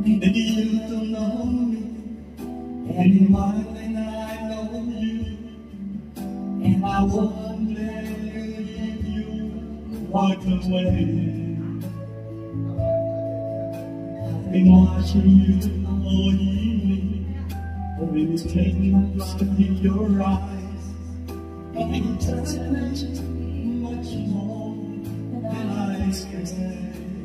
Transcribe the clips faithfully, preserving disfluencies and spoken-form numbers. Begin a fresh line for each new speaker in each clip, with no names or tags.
And you don't know me any more than I know you, and I won't let you leave you walk away. I've been watching you all evening, when it's taking a look in your eyes, and you touch me much more than I can say.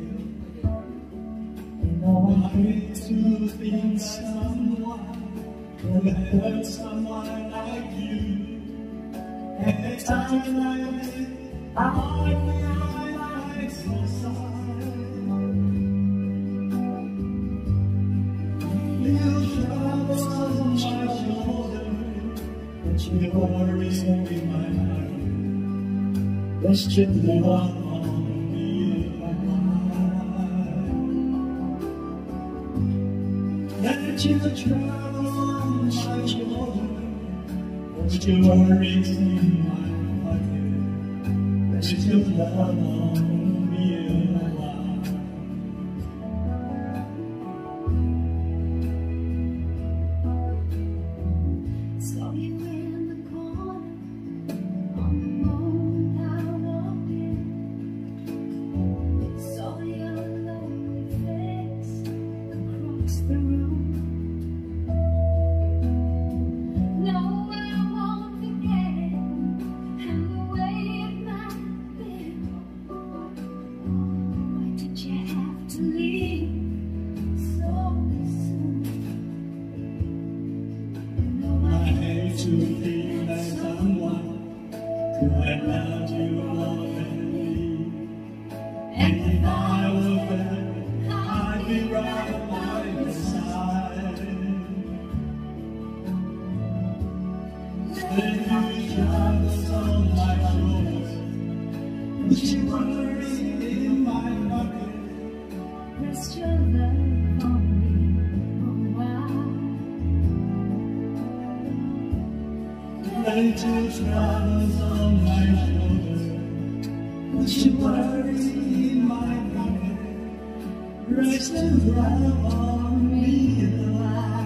I hate to think someone could hurt someone like you. Every time I live, I feel like so sorry. You trouble on my shoulder, but you worry in my heart. That's just the one. Let you travel on my shoulder, but your worries in my pocket. Let your love on me a while.
Saw you in the corner on the moment I walked in. Saw your lonely face across the room.
To think that someone could have loved you more than me, and if I were there, I'd be right by your side. Then you troubles on my shoulders, but you worry in my pocket.
Rest your love on me a while.
Let your troubles on my shoulders, but you worry in my pocket. Rest your love on me a while.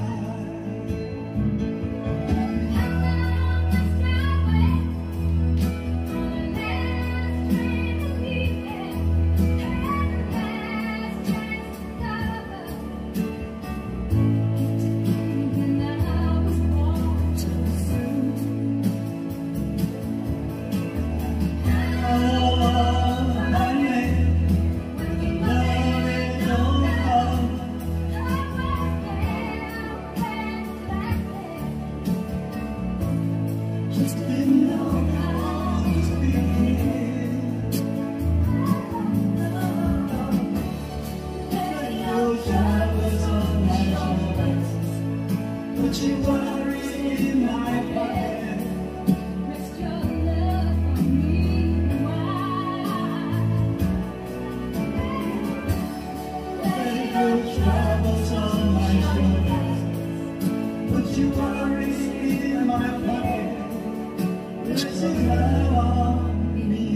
But you worry in my pocket.
Rest your love on me a while.
Let your troubles on my shoulders, but you worry in my pocket. Rest your love on me.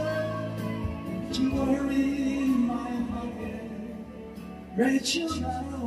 You worry in my pocket, Rachel.